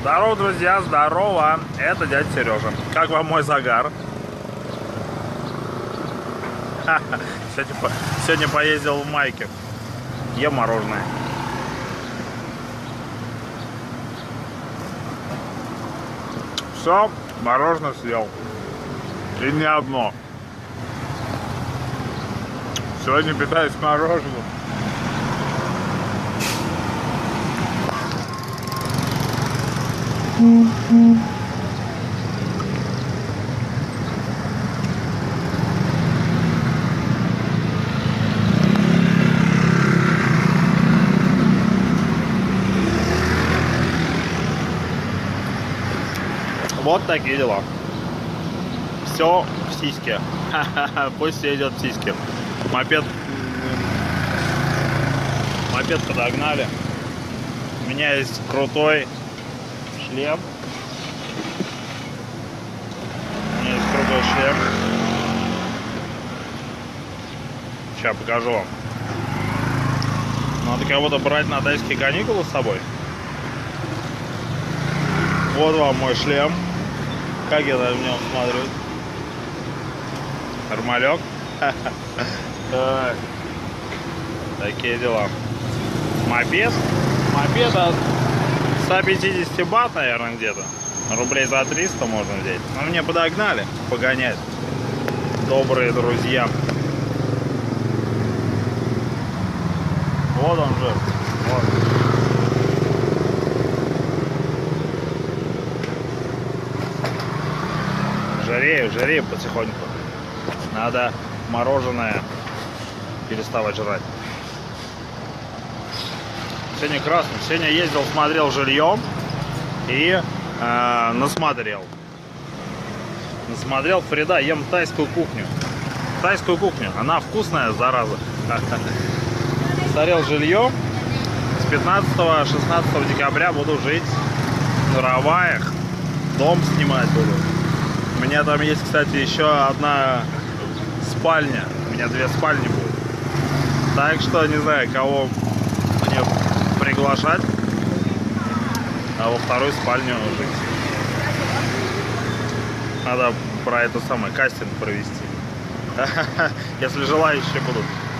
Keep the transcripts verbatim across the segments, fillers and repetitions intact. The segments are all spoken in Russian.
Здорово, друзья, здорово! Это дядя Сережа. Как вам мой загар? Сегодня, по... Сегодня поездил в майке. Ем мороженое. Все, мороженое съел. И не одно. Сегодня питаюсь мороженым. Mm-hmm. Вот такие дела. Все в сиське. Пусть все идет в сиське. Мопед. Мопед подогнали. У меня есть крутой шлем. У меня есть крутой шлем. Сейчас покажу вам. Надо кого-то брать на тайские каникулы с собой. Вот вам мой шлем. Как я на нем смотрю? Нормалек. Такие дела. Мопед. Мопед от ста пятидесяти бат, наверное, где-то. Рублей за триста можно взять. Но мне подогнали погонять. Добрые друзья. Вот он же. Вот. Жарею, жарею потихоньку. Надо мороженое переставать жрать. Сегодня красный. Сегодня ездил, смотрел жилье и э, насмотрел. Насмотрел Фреда. Ем тайскую кухню. Тайскую кухню. Она вкусная, зараза. Смотрел жилье. С пятнадцатого-шестнадцатого декабря буду жить на Раваях. Дом снимать буду. У меня там есть, кстати, еще одна спальня. У меня две спальни будут. Так что не знаю, кого мне приглашать, а во второй спальню жить. Надо про это самое кастинг провести. Если желающие будут.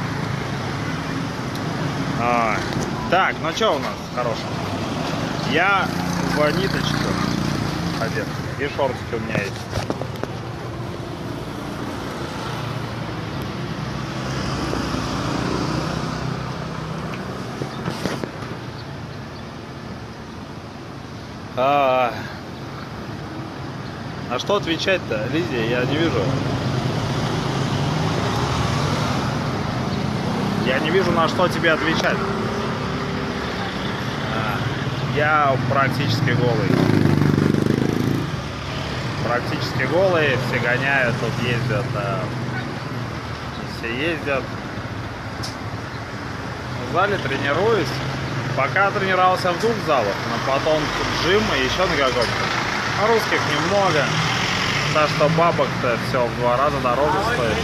А, так, ну что у нас хорошего? Я в ниточку одет. И шортики у меня есть. А, а что отвечать-то, Лидия, я не вижу. Я не вижу, на что тебе отвечать. А, я практически голый. Практически голые, все гоняют, тут ездят, а, все ездят. В зале тренируюсь. Пока тренировался в двух залах, но потом джим и еще на каком-то. А русских немного, так что бабок-то все в два раза дороже стоит.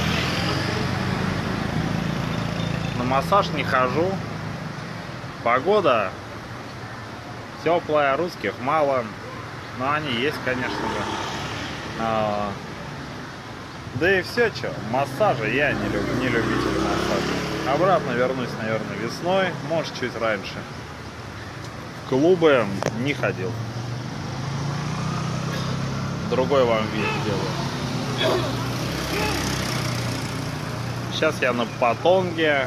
На массаж не хожу. Погода теплая, русских мало, но они есть, конечно же. А, да и все, что, массажа я не, люб, не любитель массажа. Обратно вернусь, наверное, весной, может, чуть раньше. В клубы не ходил. Другой вам вид делаю. Сейчас я на Патонге,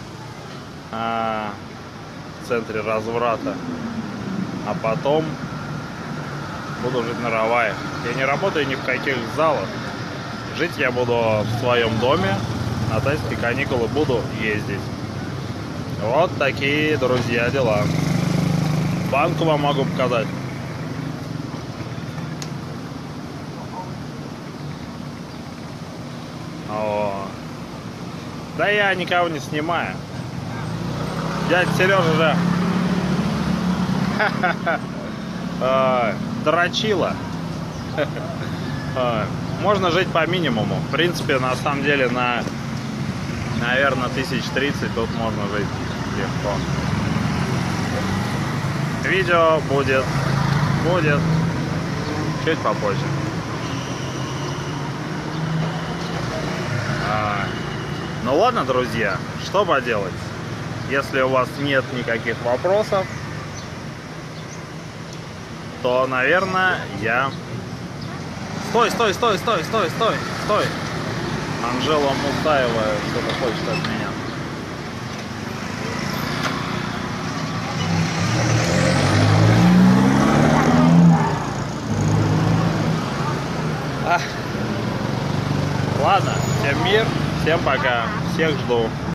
а, в центре разврата, а потом буду жить на Раваях. Я не работаю ни в каких залах. Жить я буду в своем доме. На тайские каникулы буду ездить. Вот такие, друзья, дела. Банку вам могу показать. О. Да я никого не снимаю. Дядя Сережа же дрочила. Можно жить по минимуму. В принципе, на самом деле, на, наверное, тысяч тридцать тут можно жить легко. Видео будет будет чуть попозже. А, ну ладно, друзья, что поделать? Если у вас нет никаких вопросов, то, наверное, я... Стой, стой, стой, стой, стой, стой, стой! Анжела Мусаева что-то хочет от меня. А. Ладно, всем мир, всем пока, всех жду.